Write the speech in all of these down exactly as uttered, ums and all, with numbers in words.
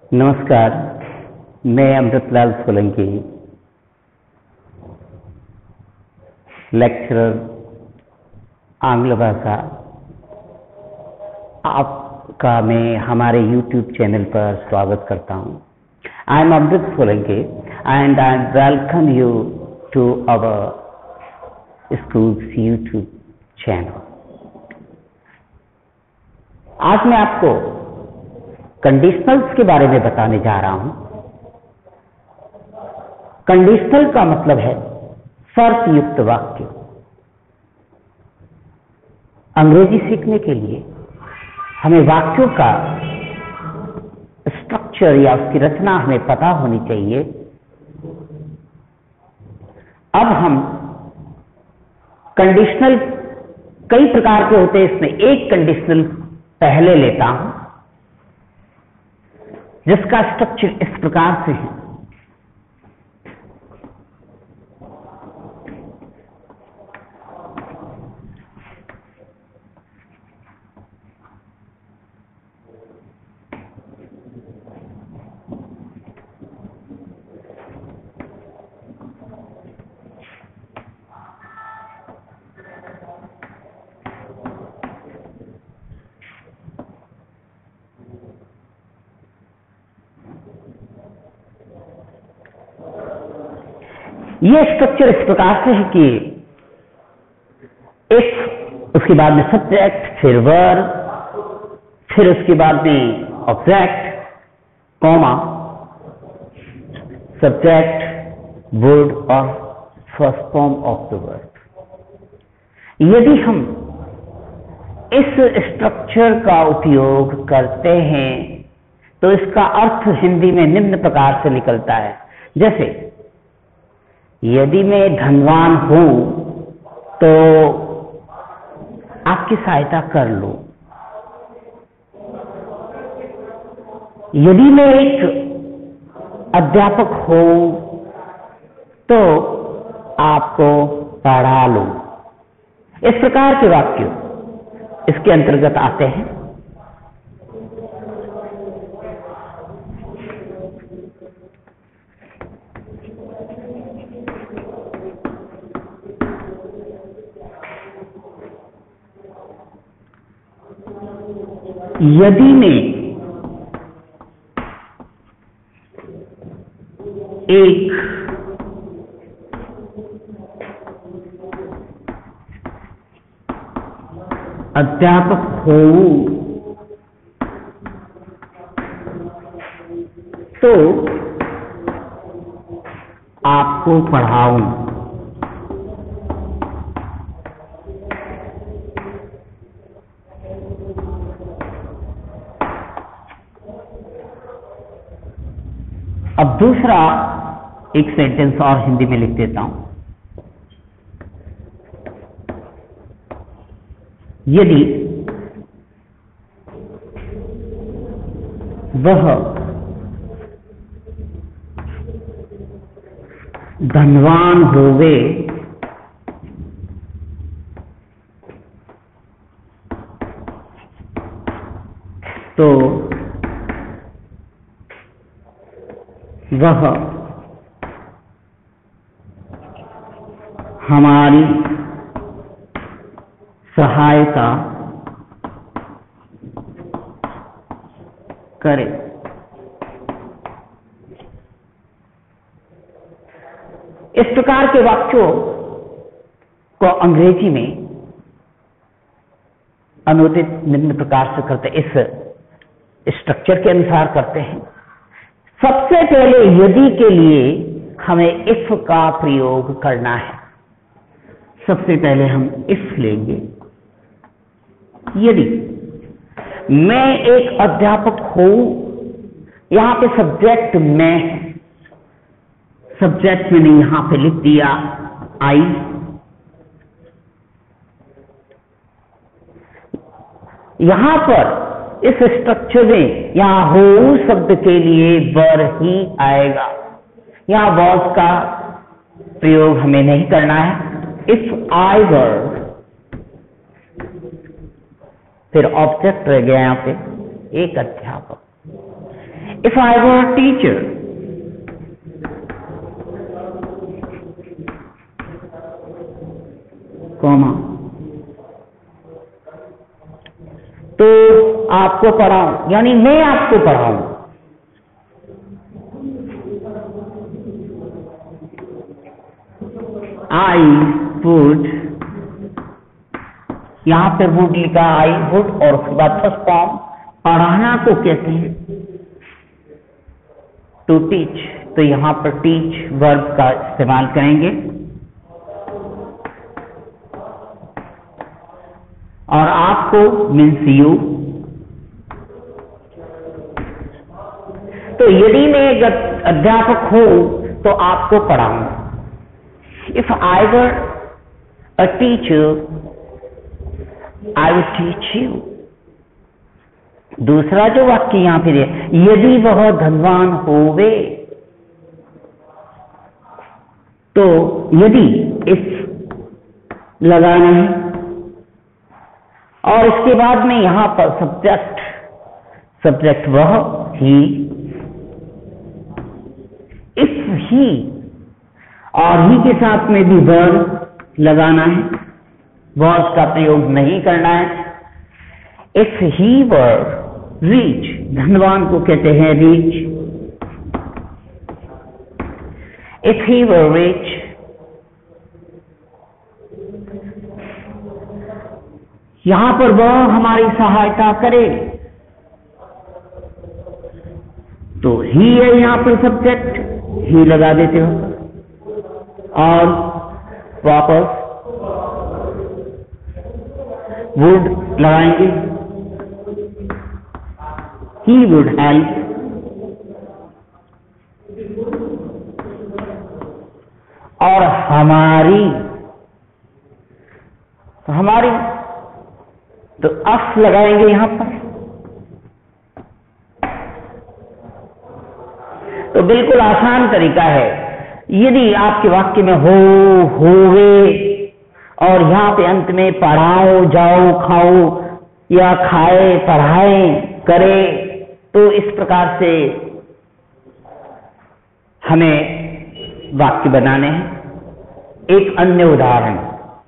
नमस्कार, मैं अमृतलाल सोलंकी, लेक्चरर आंग्ल भाषा। आपका मैं हमारे यूट्यूब चैनल पर स्वागत करता हूँ। I am Amrit Solanki and I welcome you to our schools YouTube channel. आज मैं आपको कंडीशनल्स के बारे में बताने जा रहा हूं। कंडीशनल का मतलब है शर्त युक्त वाक्य। अंग्रेजी सीखने के लिए हमें वाक्यों का स्ट्रक्चर या उसकी रचना हमें पता होनी चाहिए। अब हम कंडीशनल कई प्रकार के होते हैं, इसमें एक कंडीशनल पहले लेता हूं जिसका स्ट्रक्चर इस प्रकार से है। यह स्ट्रक्चर इस प्रकार से है कि एक, उसके बाद में सब्जेक्ट, फिर वर्ब, फिर उसके बाद में ऑब्जेक्ट, कॉमा, सब्जेक्ट, वर्ड और first form of the word. यदि हम इस स्ट्रक्चर का उपयोग करते हैं तो इसका अर्थ हिंदी में निम्न प्रकार से निकलता है। जैसे यदि मैं धनवान हूं तो आपकी सहायता कर लो। यदि मैं एक अध्यापक हूं तो आपको पढ़ा लो। इस प्रकार के वाक्य इसके अंतर्गत आते हैं। यदि मैं एक अध्यापक हूं तो आपको पढ़ाऊं। अब दूसरा एक सेंटेंस और हिंदी में लिख देता हूं। यदि वह धनवान होवे तो वह हमारी सहायता करे। इस प्रकार के वाक्यों को अंग्रेजी में अनुदित निम्न प्रकार से करते, इस स्ट्रक्चर के अनुसार करते हैं। सबसे पहले यदि के लिए हमें इफ का प्रयोग करना है। सबसे पहले हम इफ लेंगे। यदि मैं एक अध्यापक हूं, यहां पे सब्जेक्ट मैं है, सब्जेक्ट मैंने यहां पे लिख दिया आई। यहां पर इस स्ट्रक्चर में यहां हो शब्द के लिए वर ही आएगा। यहां वॉज का प्रयोग हमें नहीं करना है। इफ आई वर, फिर ऑब्जेक्ट रह गया यहां पे एक अध्यापक। If I were a teacher, comma, तो आपको पढ़ाऊं, यानी मैं आपको पढ़ाऊं। I would, यहां पर would लिखा, I would, और उसके बाद फर्स्ट फॉर्म पढ़ाना को कहते हैं टू टीच, तो यहां पर टीच वर्ब का इस्तेमाल करेंगे। और आपको मीन्स यू। तो यदि मैं एक अध्यापक हूं तो आपको पढ़ाऊं। If I were a teacher I would teach you. दूसरा जो वाक्य यहां पर है, यदि वह धनवान होवे, तो यदि इस लगाना है और इसके बाद में यहां पर सब्जेक्ट, सब्जेक्ट वह, ही, इफ ही, और ही के साथ में भी वर्ब लगाना है, वर्ब का प्रयोग नहीं करना है। इफ ही वर रीच, धनवान को कहते हैं rich. If he were rich, यहां पर वह हमारी सहायता करे, तो ही है यहां पर सब्जेक्ट, ही लगा देते हो और वापस वुड लगाएंगे, ही वुड हेल्प। और हमारी, तो हमारी, तो अस लगाएंगे यहां पर। तो बिल्कुल आसान तरीका है। यदि आपके वाक्य में हो, होवे और यहां पे अंत में पढ़ाओ, जाओ, खाओ या खाए, पढ़ाए, करे, तो इस प्रकार से हमें वाक्य बनाने हैं। एक अन्य उदाहरण,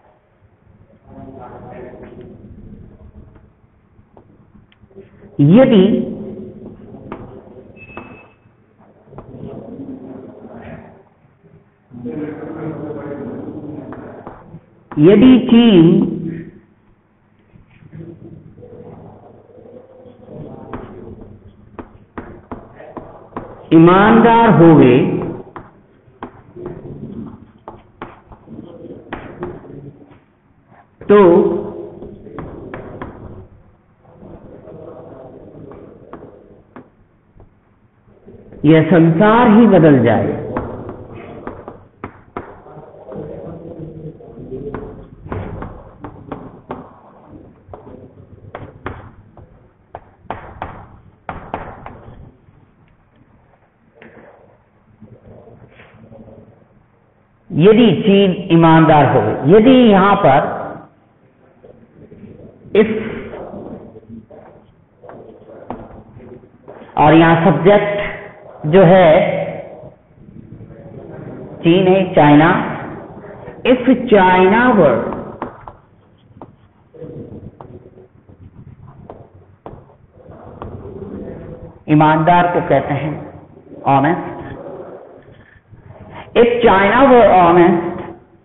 यदि यदि टीम ईमानदार होवे, तो यह संसार ही बदल जाए। यदि चीन ईमानदार हो, यदि यहां पर इफ और यहां सब्जेक्ट जो है चीन है, चाइना। इफ चाइना वर, ईमानदार को कहते हैं honest. If China were honest,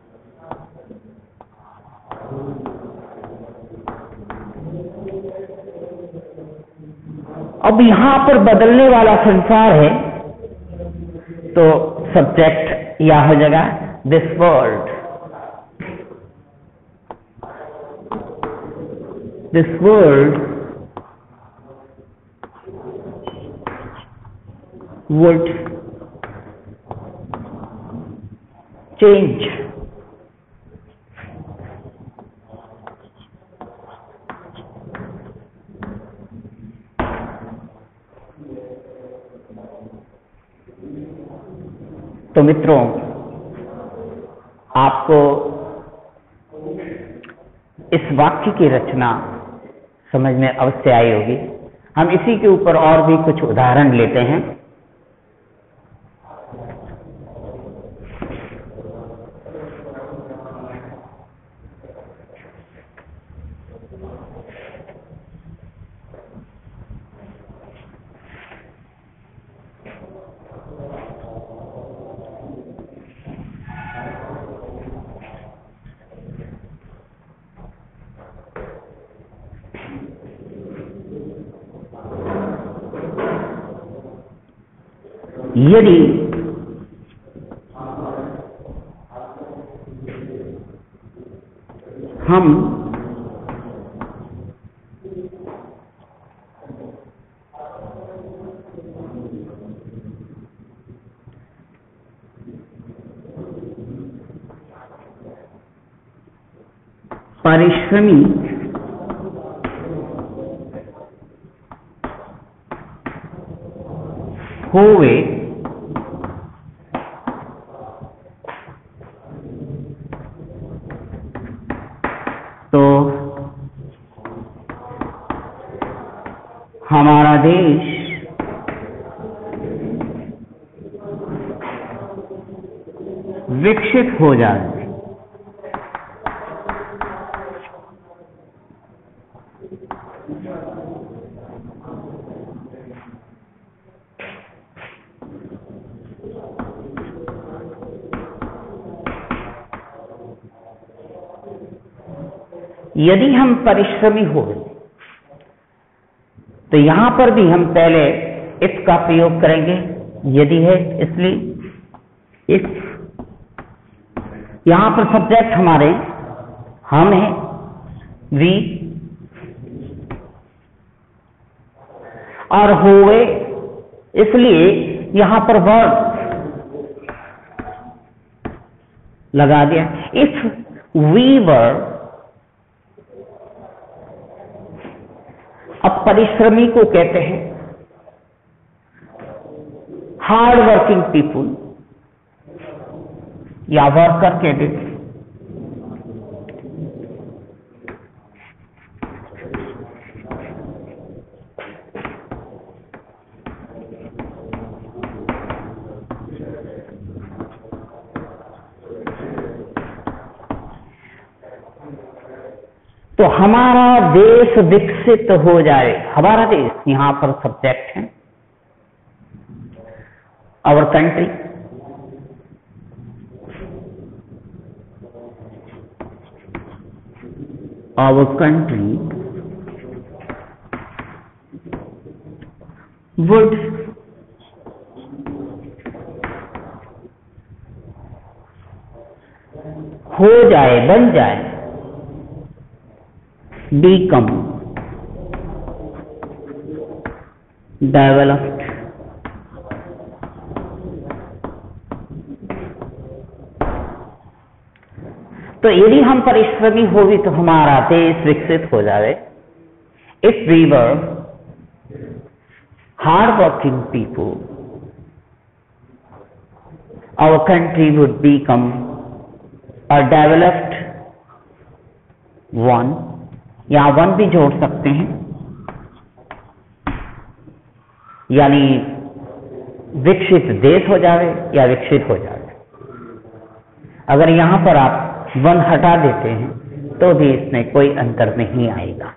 अब यहां पर बदलने वाला संसार है, तो सब्जेक्ट या हो जाएगा this world, this world would change. तो मित्रों, आपको इस वाक्य की रचना समझ में अवश्य आई होगी। हम इसी के ऊपर और भी कुछ उदाहरण लेते हैं। यदि हम परिश्रमी होवे तो हमारा देश विकसित हो जाए। यदि हम परिश्रमी हो तो यहां पर भी हम पहले इफ का प्रयोग करेंगे। यदि है इसलिए इफ, यहां पर सब्जेक्ट हमारे हम है, वी, और होवे इसलिए यहां पर वर्ब लगा दिया। इफ वी वर, अब परिश्रमी को कहते हैं हार्ड वर्किंग पीपुल या वर्कर कहते हैं। तो हमारा देश विकसित हो जाए। हमारा देश यहां पर सब्जेक्ट है, our country. Our country would हो जाए, बन जाए, become developed। तो यदि हम परिश्रमी होगी तो हमारा देश विकसित हो जाए। If we were hard working people our country would become a developed one, या वन भी जोड़ सकते हैं, यानी विकसित देश हो जाए या विकसित हो जाए। अगर यहां पर आप वन हटा देते हैं तो भी इसमें कोई अंतर नहीं आएगा।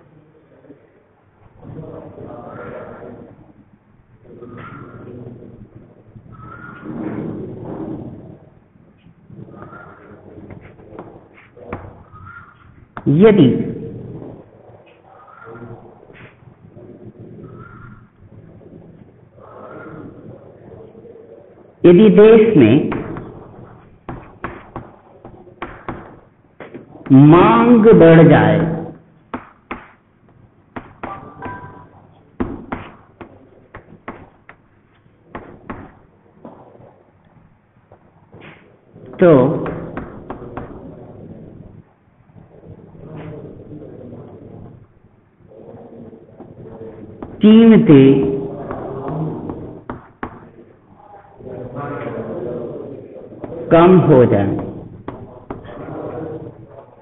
यदि यदि देश में मांग बढ़ जाए तो कीमतें कम हो जाए।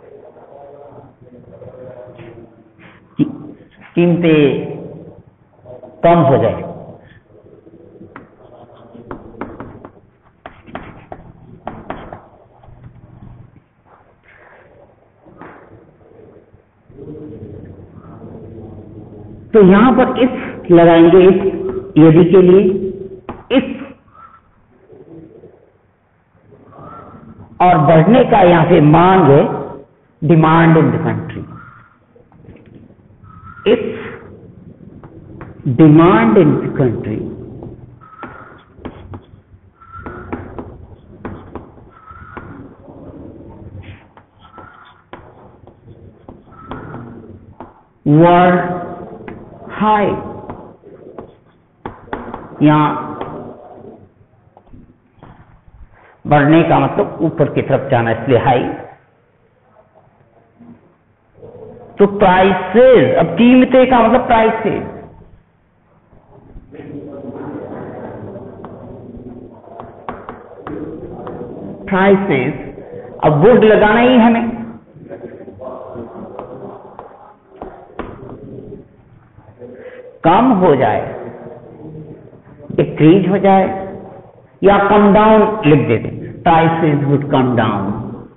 कीमतें कम हो जाए। तो यहां पर इफ लगाएंगे, इफ यदि के लिए, इफ और बढ़ने का यहां पे मांग है, demand in the country. If demand in the country were high, यहां बढ़ने का मतलब ऊपर की तरफ जाना, इसलिए हाई। तो प्राइसेस, अब कीमतें का मतलब प्राइसेस, प्राइसेस, अब वुड लगाना ही हमें, कम हो जाए, डिक्रीज हो जाए, या कम डाउन लिख देते, प्राइसेस वुड कम डाउन।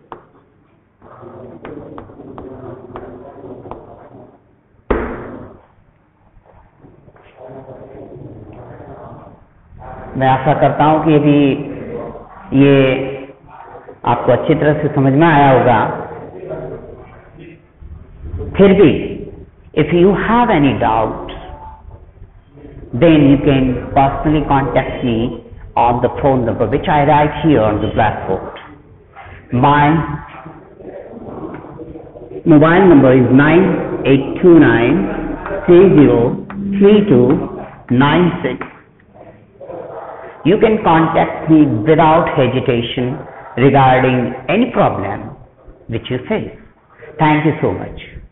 मैं आशा करता हूं कि यदि ये आपको अच्छी तरह से समझ में आया होगा। फिर भी if you have any doubt, then you can personally contact me on the phone number which I write here on the blackboard. My mobile number is nine eight two nine three zero three two nine six. You can contact me without hesitation regarding any problem which you face. Thank you so much.